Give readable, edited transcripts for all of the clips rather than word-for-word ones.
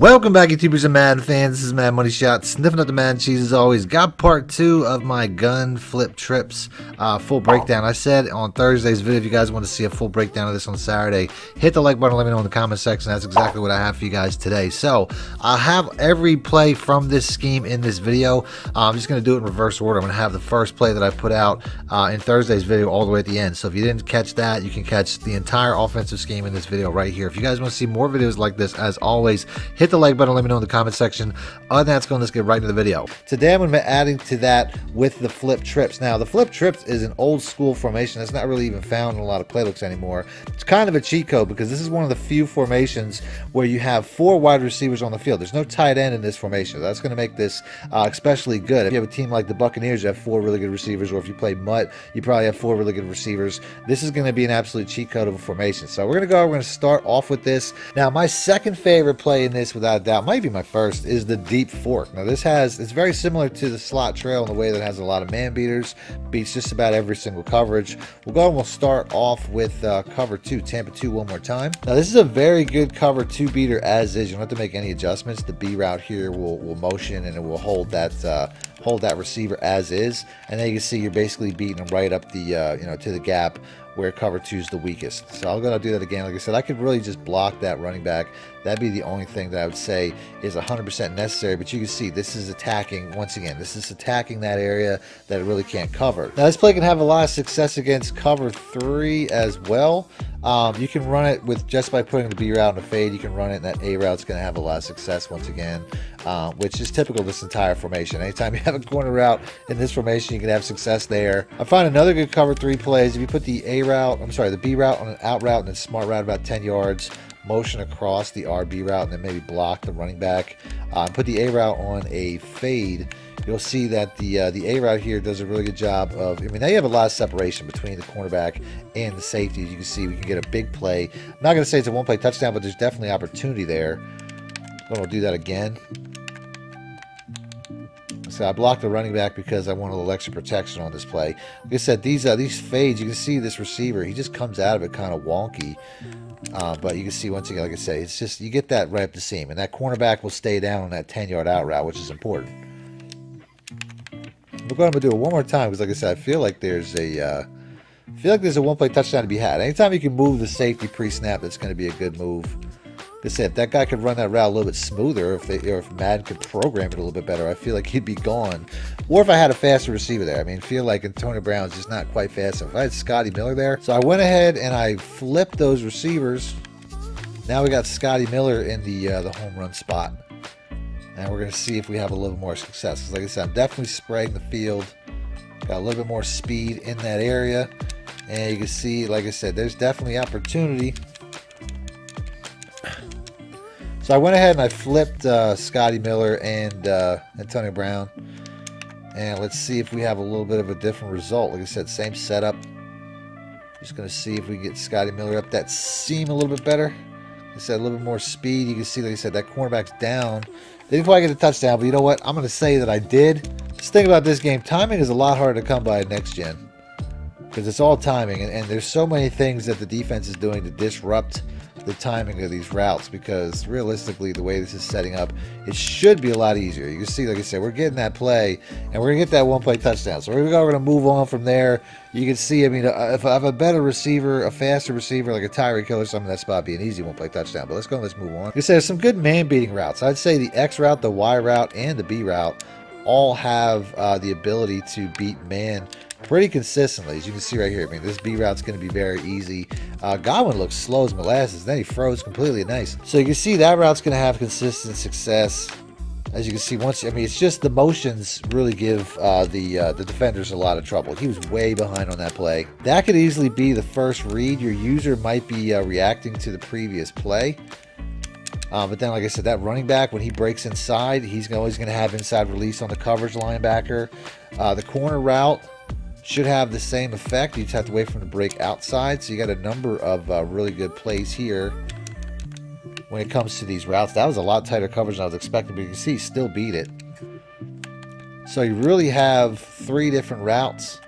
Welcome back, YouTubers and Madden fans. This is Mad Money Shot, sniffing up the Madden cheese as always. Got part 2 of my gun flip trips full breakdown. I said on Thursday's video, if you guys want to see a full breakdown of this on Saturday, hit the like button, let me know in the comment section. That's exactly what I have for you guys today. So I have every play from this scheme in this video. I'm just going to do it in reverse order. I'm going to have the first play that I put out in Thursday's video all the way at the end. So if you didn't catch that, you can catch the entire offensive scheme in this video right here. If you guys want to see more videos like this, as always, hit the like button, let me know in the comment section. Other than that, let's get right into the video. Today I'm going to be adding to that with the flip trips. Now the flip trips is an old school formation that's not really even found in a lot of playbooks anymore. It's kind of a cheat code because this is one of the few formations where you have 4 wide receivers on the field. There's no tight end in this formation. That's going to make this especially good. If you have a team like the Buccaneers, you have 4 really good receivers, or if you play Mutt, you probably have 4 really good receivers. This is going to be an absolute cheat code of a formation. So we're going to start off with this. Now my second favorite play in this, without a doubt, might be my first, is the deep fork. Now it's very similar to the slot trail in the way that it has a lot of man beaters, beats just about every single coverage. We'll start off with cover 2, Tampa 2 one more time. Now this is a very good cover 2 beater as is. You don't have to make any adjustments. The B route here will motion and it will hold that receiver as is, and then you can see you're basically beating them right up the to the gap where cover 2 is the weakest. So I'm going to do that again. Like I said, I could really just block that running back. That'd be the only thing that I would say is 100% necessary. But you can see this is attacking, once again, this is attacking that area that it really can't cover. Now this play can have a lot of success against cover 3 as well. You can run it with just by putting the B route in a fade. You can run it, and that A route's going to have a lot of success once again, which is typical of this entire formation. Anytime you have a corner route in this formation, you can have success there. I find another good cover 3 plays. If you put the the B route on an out route and then smart route about 10 yards, motion across the RB route, and then maybe block the running back, put the A route on a fade, you'll see that the A route here does a really good job of, now you have a lot of separation between the cornerback and the safety. You can see we can get a big play. I'm not going to say it's a one-play touchdown, but there's definitely opportunity there. We'll do that again. So I blocked the running back because I want a little extra protection on this play. Like I said, these fades, you can see this receiver, he just comes out of it kind of wonky. But you can see, once again, like I say, it's just, you get that right up the seam, and that cornerback will stay down on that 10-yard out route, which is important. We're going to do it one more time because, like I said, I feel like there's a one-play touchdown to be had. Anytime you can move the safety pre-snap, that's going to be a good move. Like I said, if that guy could run that route a little bit smoother, or if Madden could program it a little bit better, I feel like he'd be gone. Or if I had a faster receiver there. I feel like Antonio Brown's just not quite fast enough. I had Scotty Miller there. So I went ahead and I flipped those receivers. Now we got Scotty Miller in the home run spot. And we're going to see if we have a little more success. Because like I said, I'm definitely spraying the field. Got a little bit more speed in that area. And you can see, like I said, there's definitely opportunity. So I went ahead and I flipped Scotty Miller and Antonio Brown. And let's see if we have a little bit of a different result. Like I said, same setup. Just going to see if we get Scotty Miller up that seam a little bit better. Like I said, a little bit more speed. You can see, like I said, that cornerback's down. They didn't quite get a touchdown, but you know what? I'm going to say that I did. Just think about this game. Timing is a lot harder to come by next gen. Because it's all timing. And there's so many things that the defense is doing to disrupt the timing of these routes, because realistically the way this is setting up, it should be a lot easier. You can see, like I said, we're getting that play and we're gonna get that one-play touchdown. So we're gonna move on from there. You can see, if I have a better receiver, a faster receiver like a Tyreek Hill or something, that spot be an easy one-play touchdown. But let's move on. Like I said, there's some good man-beating routes. I'd say the X route, the Y route, and the B route all have the ability to beat man pretty consistently, as you can see right here. This B route's going to be very easy. Godwin looks slow as molasses, then he froze completely nice. So you can see that route's going to have consistent success. As you can see, it's just the motions really give the defenders a lot of trouble. He was way behind on that play. That could easily be the first read. Your user might be reacting to the previous play. But then, like I said, that running back, when he breaks inside, he's always going to have inside release on the coverage linebacker. The corner route should have the same effect. You just have to wait for him to break outside. So you got a number of really good plays here when it comes to these routes. That was a lot tighter coverage than I was expecting, but you can see he still beat it. So you really have 3 different routes,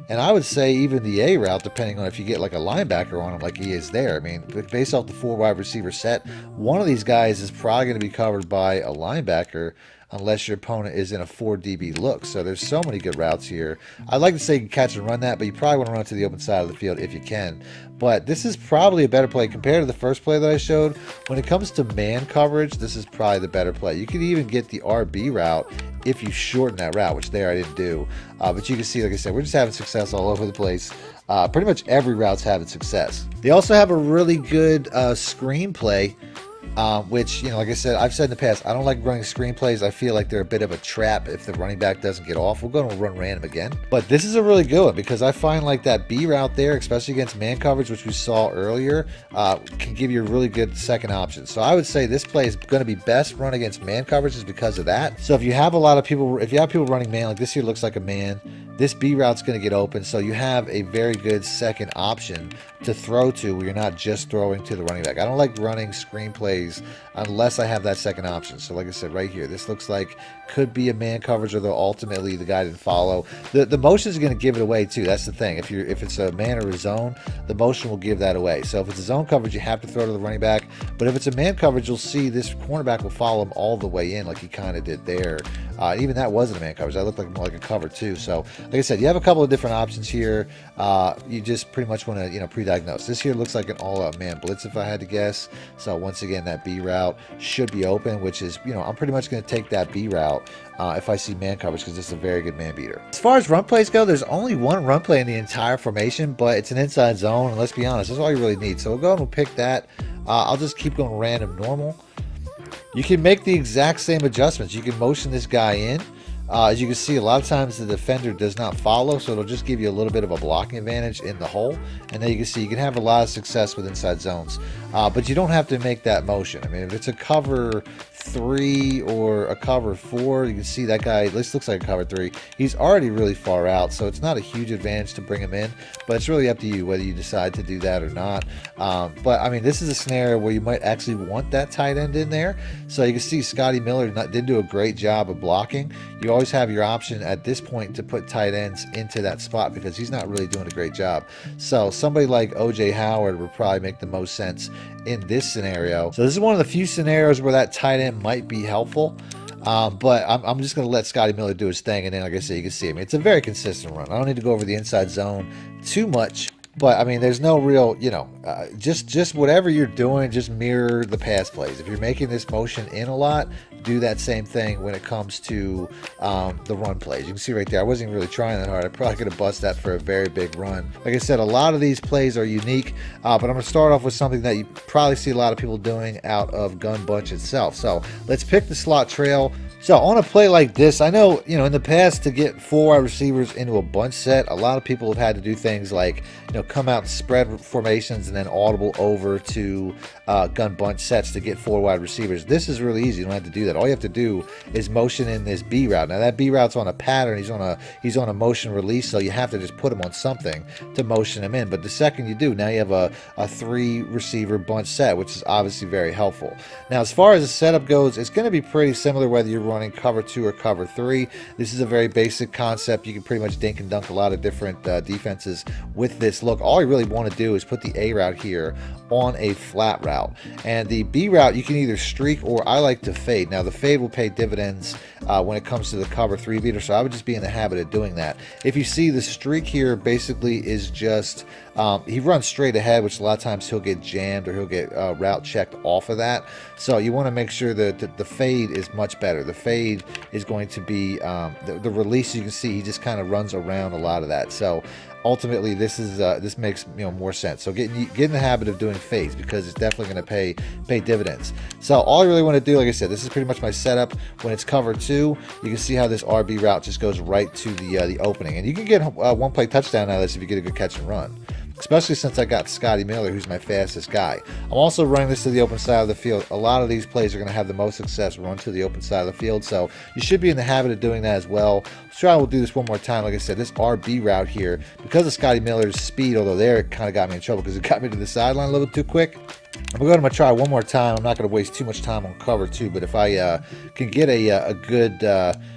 And I would say even the A route, depending on if you get like a linebacker on him like he is there. I mean, based off the 4 wide receiver set, one of these guys is probably going to be covered by a linebacker unless your opponent is in a 4 DB look. So there's so many good routes here. I'd like to say you can catch and run that, but you probably want to run it to the open side of the field if you can. But this is probably a better play compared to the first play that I showed. When it comes to man coverage, this is probably the better play. You could even get the RB route if you shorten that route, which there I didn't do. But you can see, like I said, we're just having success all over the place. Pretty much every route's having success. They also have a really good screenplay, which, you know, like I said, I've said in the past, I don't like running screenplays. I feel like they're a bit of a trap if the running back doesn't get off. We're going to run random again. But this is a really good one because I find like that B route there, especially against man coverage, which we saw earlier, can give you a really good second option. So I would say this play is going to be best run against man coverage is because of that. So if you have a lot of people, if you have people running man, like this here looks like a man, this B route's going to get open, so you have a very good second option to throw to where you're not just throwing to the running back. I don't like running screenplays unless I have that second option. So like I said, right here, this looks like could be a man coverage, although ultimately the guy didn't follow. The motion is going to give it away too. That's the thing. If it's a man or a zone, the motion will give that away. So if it's a zone coverage, you have to throw to the running back. But if it's a man coverage, you'll see this cornerback will follow him all the way in, like he kind of did there. Even that wasn't a man coverage. That looked like more like a cover too. So like I said, you have a couple of different options here. You just pretty much want to, you know, pre-diagnose. This here looks like an all-out man blitz if I had to guess. So once again, that B route should be open, which is, you know, I'm pretty much going to take that B route if I see man coverage because this is a very good man beater. As far as run plays go, there's only one run play in the entire formation, but it's an inside zone, and let's be honest, that's all you really need. So we'll go and we'll pick that. I'll just keep going random normal. You can make the exact same adjustments. You can motion this guy in. As you can see, a lot of times the defender does not follow, so it'll just give you a little bit of a blocking advantage in the hole. And then you can see you can have a lot of success with inside zones, but you don't have to make that motion. I mean, if it's a cover 3 or a cover 4, you can see that guy, this looks like a cover 3. He's already really far out, so it's not a huge advantage to bring him in, but it's really up to you whether you decide to do that or not. But I mean, this is a scenario where you might actually want that tight end in there. So you can see Scotty Miller did do a great job of blocking. You always have your option at this point to put tight ends into that spot because he's not really doing a great job. So somebody like OJ Howard would probably make the most sense in this scenario. So this is one of the few scenarios where that tight end might be helpful. But I'm just going to let Scotty Miller do his thing. And then, like I said, you can see, I mean, it's a very consistent run. I don't need to go over the inside zone too much. But, I mean, there's no real, you know, just whatever you're doing, just mirror the pass plays. If you're making this motion in a lot, do that same thing when it comes to the run plays. You can see right there, I wasn't even really trying that hard. I probably could have busted that for a very big run. Like I said, a lot of these plays are unique, but I'm going to start off with something that you probably see a lot of people doing out of Gun Bunch itself. So let's pick the slot trail. So on a play like this, I know, you know, in the past to get 4 wide receivers into a bunch set, a lot of people have had to do things like, you know, come out and spread formations and then audible over to gun bunch sets to get 4 wide receivers. This is really easy. You don't have to do that. All you have to do is motion in this B route. Now that B route's on a pattern. He's on a motion release, so you have to just put him on something to motion him in. But the second you do, now you have a 3 receiver bunch set, which is obviously very helpful. Now as far as the setup goes, it's going to be pretty similar whether you're running cover 2 or cover 3. This is a very basic concept. You can pretty much dink and dunk a lot of different defenses with this look. All you really want to do is put the A route here on a flat route, and the B route you can either streak or I like to fade. Now the fade will pay dividends when it comes to the cover 3 beater, so I would just be in the habit of doing that. If you see, the streak here basically is just he runs straight ahead, which a lot of times he'll get jammed or he'll get route checked off of that. So you want to make sure that the fade is much better. The fade is going to be the release. You can see he just kind of runs around a lot of that. So ultimately, this makes, you know, more sense. So get in the habit of doing fades because it's definitely going to pay dividends. So all I really want to do, like I said, this is pretty much my setup. When it's cover 2, you can see how this RB route just goes right to the opening, and you can get one play touchdown out of this if you get a good catch and run. Especially since I got Scotty Miller, who's my fastest guy. I'm also running this to the open side of the field. A lot of these plays are going to have the most success run to the open side of the field, so you should be in the habit of doing that as well. Let's try, we'll do this one more time. Like I said, this RB route here, because of Scotty Miller's speed, although there it kind of got me in trouble because it got me to the sideline a little too quick. I'm going to try one more time. I'm not going to waste too much time on cover 2, but if I can get a good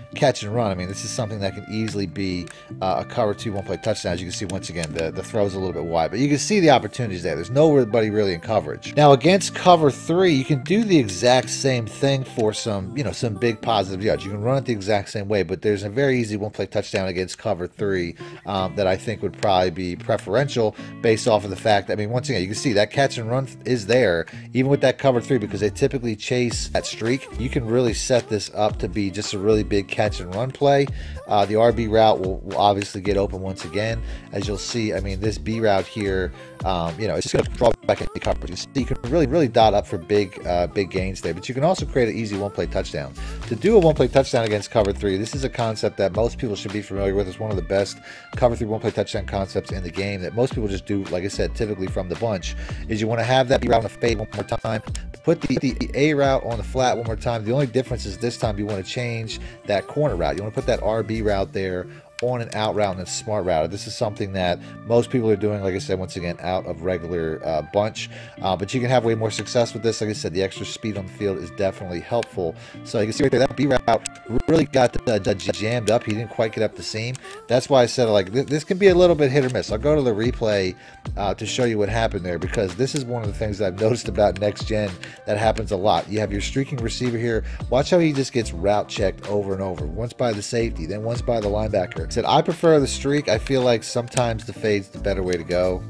catch and run. I mean, this is something that can easily be a cover 2 one-play touchdown. As you can see, once again, the throw's a little bit wide, but you can see the opportunities there. There's nobody really in coverage. Now, against cover 3, you can do the exact same thing for some, some big positive yards. You can run it the exact same way, but there's a very easy one-play touchdown against cover 3 that I think would probably be preferential based off of the fact that, I mean, once again, you can see that catch and run is there, even with that cover 3, because they typically chase that streak. You can really set this up to be just a really big catch and run play. The RB route will obviously get open once again. As you'll see, I mean, this B route here, it's just going to draw back into coverage. You can really dot up for big gains there, but you can also create an easy one-play touchdown. To do a one-play touchdown against cover 3, this is a concept that most people should be familiar with. It's one of the best cover 3 one-play touchdown concepts in the game that most people just do, like I said, typically from the bunch, is you want to have that B route on the fade one more time, put the A route on the flat one more time. The only difference is this time you want to change that corner route. You want to put that RB route there on an out route and a smart route. This is something that most people are doing, like I said, once again, out of regular bunch. But you can have way more success with this. Like I said, the extra speed on the field is definitely helpful. So you can see right there, that B route really got jammed up. He didn't quite get up the seam. That's why I said, like, this can be a little bit hit or miss. I'll go to the replay to show you what happened there, because this is one of the things that I've noticed about Next Gen that happens a lot. You have your streaking receiver here. Watch how he just gets route checked over and over. Once by the safety, then once by the linebacker. Said I prefer the streak. I feel like sometimes the fade's the better way to go.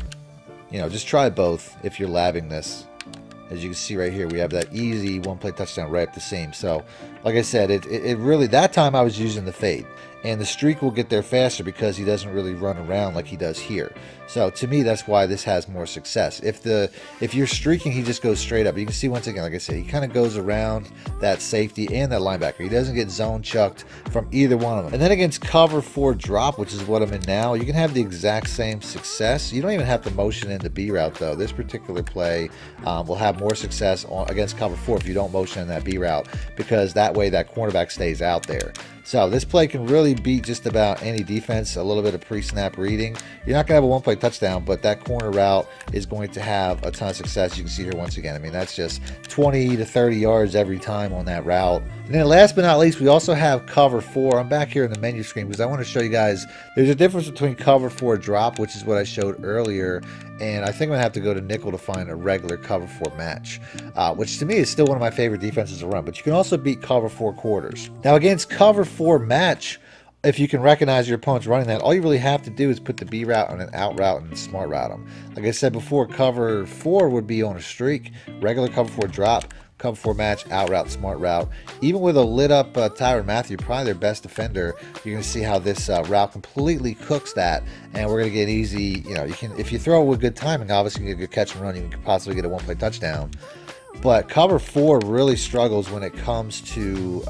Just try both if you're labbing this. As you can see right here, we have that easy one-play touchdown right up the seam. So, like I said, it really, that time I was using the fade. And the streak will get there faster because he doesn't really run around like he does here. So to me, that's why this has more success. If you're streaking, he just goes straight up. You can see once again, like I said, he kind of goes around that safety and that linebacker. He doesn't get zone chucked from either one of them. And then against cover 4 drop, which is what I'm in now, you can have the exact same success. You don't even have to motion in the B route though. This particular play will have more success against cover 4 if you don't motion in that B route, because that way that cornerback stays out there. So this play can really beat just about any defense. A little bit of pre-snap reading. You're not going to have a one-play touchdown, but that corner route is going to have a ton of success. You can see here once again. I mean, that's just 20 to 30 yards every time on that route. And then last but not least, we also have cover 4. I'm back here in the menu screen because I want to show you guys there's a difference between cover 4 drop, which is what I showed earlier, and I think I'm going to have to go to nickel to find a regular cover 4 match, which to me is still one of my favorite defenses to run. But you can also beat cover 4 quarters. Now against cover 4 match, if you can recognize your opponent's running that, all you really have to do is put the B route on an out route and smart route them. Like I said before, cover 4 would be on a streak, regular cover 4 drop, cover 4 match, out route, smart route. Even with a lit up Tyrann Mathieu, probably their best defender, you're going to see how this route completely cooks that, and we're going to get easy. You can, if you throw it with good timing, obviously you can get a good catch and run. You can possibly get a one-play touchdown. But cover 4 really struggles when it comes to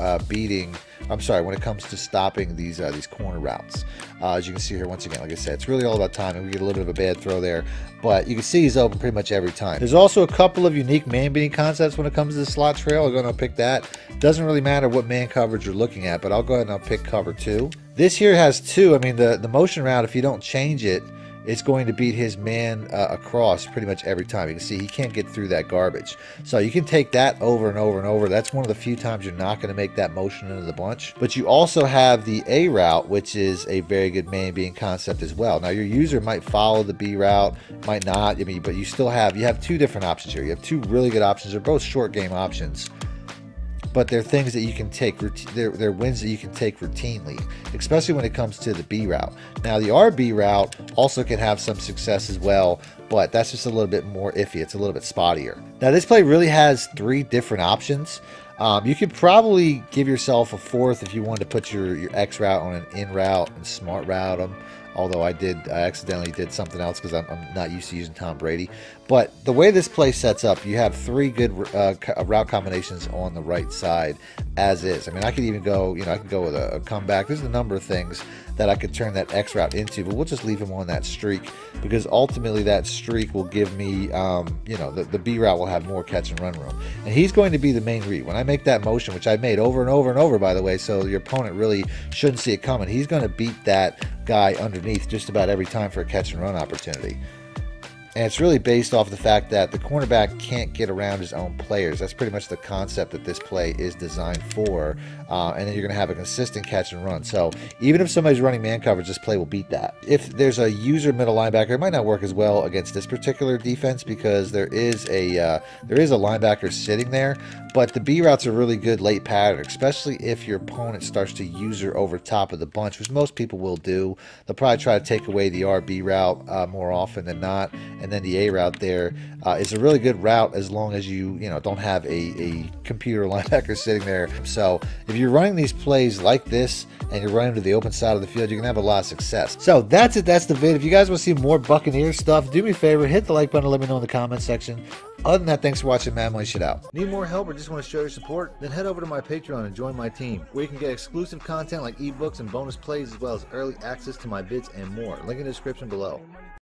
when it comes to stopping these corner routes. As you can see here, once again, like I said, it's really all about timing. We get a little bit of a bad throw there, but you can see he's open pretty much every time. There's also a couple of unique man-beating concepts when it comes to the slot trail. I'll go and pick that. Doesn't really matter what man coverage you're looking at, but I'll go ahead and I'll pick cover 2. This here has 2. I mean, the motion route, if you don't change it, it's going to beat his man across pretty much every time. You can see he can't get through that garbage. So you can take that over and over and over. That's one of the few times you're not going to make that motion into the bunch. But you also have the A route, which is a very good man-being concept as well. Now your user might follow the B route, might not. I mean, but you have 2 different options here. You have 2 really good options. They're both short game options, but they're things that you can take, they're wins that you can take routinely, especially when it comes to the B route. Now the RB route also can have some success as well, but that's just a little bit more iffy. It's a little bit spottier. Now this play really has 3 different options. You could probably give yourself a 4th if you wanted to put your X route on an in route and smart route them. Although I accidentally did something else because I'm not used to using Tom Brady. But the way this play sets up, you have 3 good route combinations on the right side as is. I mean, I could even go, I could go with a comeback. There's a number of things that I could turn that X route into, but we'll just leave him on that streak because ultimately that streak will give me, the B route will have more catch and run room. And he's going to be the main read. When I make that motion, which I made over and over and over, by the way, so your opponent really shouldn't see it coming, he's going to beat that guy underneath just about every time for a catch and run opportunity. And it's really based off the fact that the cornerback can't get around his own players. That's pretty much the concept that this play is designed for. And then you're going to have a consistent catch and run. So even if somebody's running man coverage, this play will beat that. If there's a user middle linebacker, it might not work as well against this particular defense because there is a linebacker sitting there. But the B routes are really good late pattern, especially if your opponent starts to user over top of the bunch, which most people will do. They'll probably try to take away the RB route more often than not. And then the A route there is a really good route as long as you don't have a computer linebacker sitting there. So if you're running these plays like this and you're running to the open side of the field, you're gonna have a lot of success. So that's it. That's the vid. If you guys want to see more Buccaneers stuff, do me a favor, hit the like button and let me know in the comment section. Other than that, thanks for watching. Mad Money Shit out. Need more help or just want to show your support? Then head over to my Patreon and join my team, where you can get exclusive content like ebooks and bonus plays, as well as early access to my vids and more. Link in the description below.